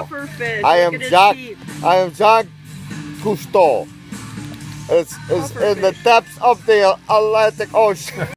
Pufferfish. I am Look at his Jacques. teeth. I am Jacques Cousteau. It's in the Pufferfish. depths of the Atlantic Ocean.